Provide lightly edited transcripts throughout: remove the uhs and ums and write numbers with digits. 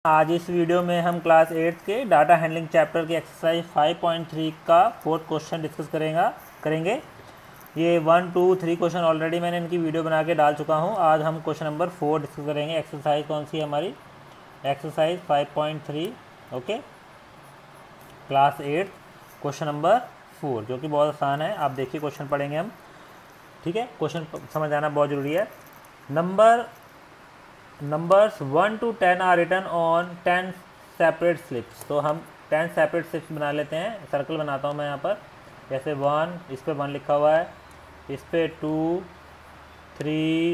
आज इस वीडियो में हम क्लास 8 के डाटा हैंडलिंग चैप्टर के एक्सरसाइज 5.3 का फोर्थ क्वेश्चन डिस्कस करेंगे। ये 1, 2, 3 क्वेश्चन ऑलरेडी मैंने इनकी वीडियो बना के डाल चुका हूँ। आज हम क्वेश्चन नंबर 4 डिस्कस करेंगे। एक्सरसाइज कौन सी है हमारी? Exercise 5.3, okay, class 8 question number 4, जो कि बहुत आसान है। आप देखिए क्वेश्चन पढ़ेंगे हम, ठीक है। क्वेश्चन समझ आना बहुत ज़रूरी है। Numbers 1 to 10 are written on 10 separate slips. तो हम 10 सेपरेट स्लिप्स बना लेते हैं। सर्कल बनाता हूँ मैं यहाँ पर, जैसे 1, इस पे 1 लिखा हुआ है, इस पे 2, 3,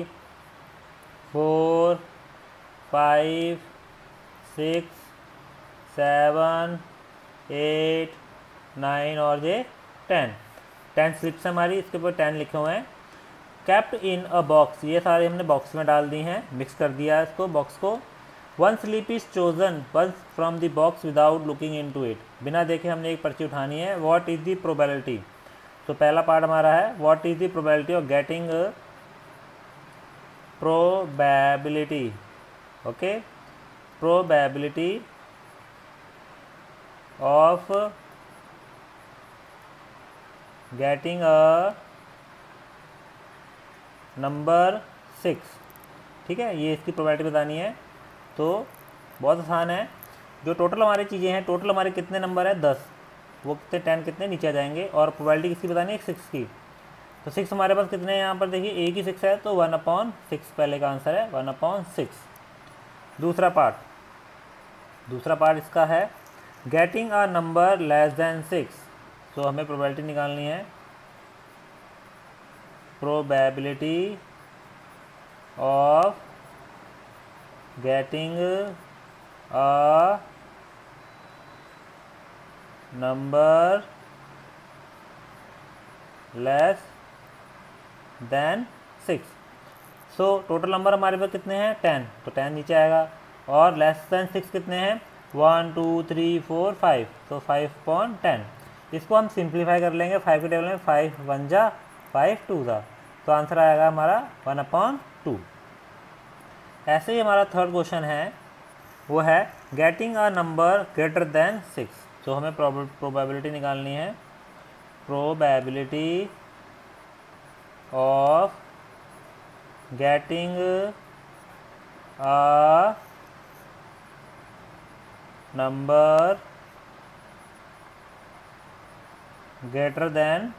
4, 5, 6, 7, 8, 9 और ये 10 स्लिप्स हमारी, इसके ऊपर 10 लिखे हुए हैं। कैप्ट इन अ बॉक्स, ये सारे हमने बॉक्स में डाल दी हैं, मिक्स कर दिया है इसको, बॉक्स को। One slip is chosen once from the box without looking into it, बिना देखे हमने एक पर्ची उठानी है। व्हाट इज द प्रोबेबिलिटी, तो पहला पार्ट हमारा है what is the probability of getting probability, okay, probability of getting a number 6, ठीक है। ये इसकी प्रोबेबिलिटी बतानी है, तो बहुत आसान है। जो टोटल हमारी चीज़ें हैं, टोटल हमारे कितने नंबर है 10, वो कितने 10 कितने नीचे आ जाएंगे, और प्रोबेबिलिटी किसकी बतानी है 6 की। तो 6 हमारे पास कितने हैं यहाँ पर देखिए, एक ही 6 है, तो 1/6 पहले का आंसर है, 1/6। दूसरा पार्ट इसका है getting a number less than 6, तो हमें प्रोबेबिलिटी निकालनी है, probability of getting a number less than 6। So total number हमारे पास कितने हैं 10, तो 10 नीचे आएगा, और लेस देन 6 कितने हैं 1, 2, 3, 4, 5, तो 5/10। इसको हम सिंप्लीफाई कर लेंगे 5 के टेबल में, 5 1 जा 5 2 जा, तो आंसर आएगा हमारा 1/2। ऐसे ही हमारा थर्ड क्वेश्चन है, वो है getting a number greater than 6, तो हमें प्रोबेबिलिटी निकालनी है, probability of getting a number greater than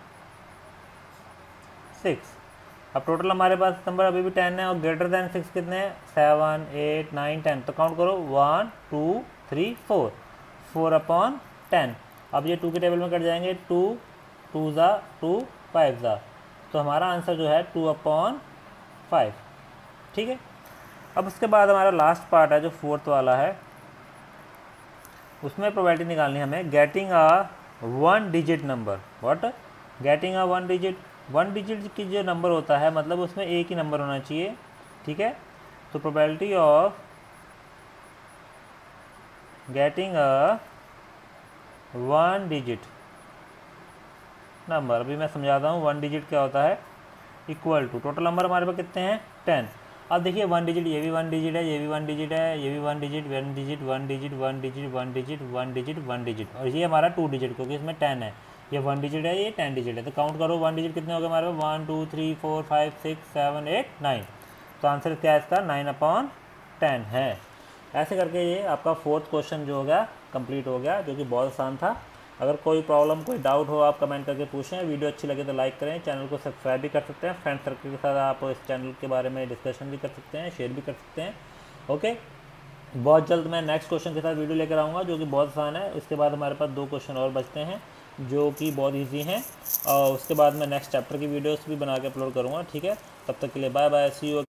6। अब टोटल हमारे पास नंबर अभी भी 10 है, और ग्रेटर देन 6 कितने हैं 7, 8, 9, 10, तो काउंट करो 1, 2, 3, 4, 4/10। अब ये 2 के टेबल में कट जाएंगे, 2 2 जा 2 5 जा, तो हमारा आंसर जो है 2/5, ठीक है। अब उसके बाद हमारा लास्ट पार्ट है जो फोर्थ वाला है, उसमें प्रोबेबिलिटी निकालनी है हमें getting a 1 digit number. What, getting a 1 digit की जो नंबर होता है, मतलब उसमें एक ही नंबर होना चाहिए, ठीक है। तो probability of getting a 1 digit number, अभी मैं समझाता हूँ 1 डिजिट क्या होता है, इक्वल टू टोटल नंबर हमारे पास कितने हैं 10। अब देखिए 1 डिजिट, ये भी 1 डिजिट है, ये भी 1 डिजिट है, ये भी 1 digit 1 digit 1 digit 1 digit 1 digit 1 digit 1 digit, और ये हमारा 2 डिजिट, क्योंकि इसमें 10 है, ये 1 डिजिट है, ये 10 डिजिट है। तो काउंट करो 1 डिजिट कितने हो गए हमारे पास, 1, 2, 3, 4, 5, 6, 7, 8, 9, तो आंसर क्या है इसका 9/10 है। ऐसे करके ये आपका फोर्थ क्वेश्चन जो हो गया कंप्लीट हो गया, जो कि बहुत आसान था। अगर कोई प्रॉब्लम कोई डाउट हो आप कमेंट करके पूछें। वीडियो अच्छी लगे तो लाइक करें, चैनल को सब्सक्राइब भी कर सकते हैं, फ्रेंड सर्कल के साथ आप इस चैनल के बारे में डिस्कशन भी कर सकते हैं, शेयर भी कर सकते हैं, ओके। बहुत जल्द मैं नेक्स्ट क्वेश्चन के साथ वीडियो लेकर आऊँगा, जो कि बहुत आसान है। उसके बाद हमारे पास 2 क्वेश्चन और बचते हैं जो कि बहुत ईजी हैं, और उसके बाद मैं नेक्स्ट चैप्टर की वीडियोस भी बना के अपलोड करूँगा, ठीक है। तब तक के लिए बाय बाय, सी यू।